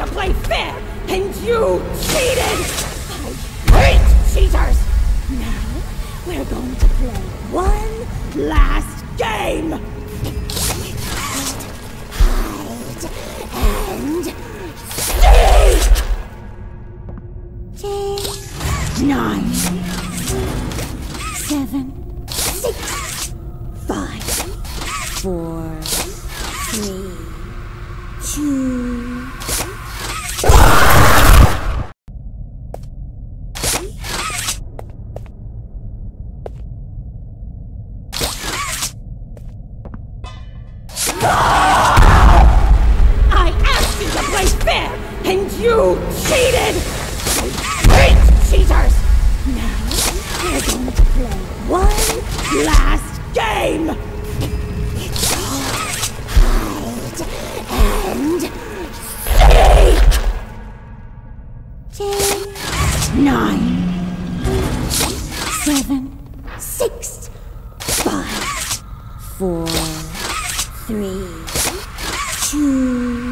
play fair, and you cheated! I hate cheaters! Now, we're going to play one last game! Hide and seek! 10, 9, 7, 6, 5, 4, 3, 2... I asked you to play fair, and you cheated! I hate cheaters! Now, we're going to play one last game! It's called Hide and Seek! 10, 9, 7, 6, 5, 4, 3, 2...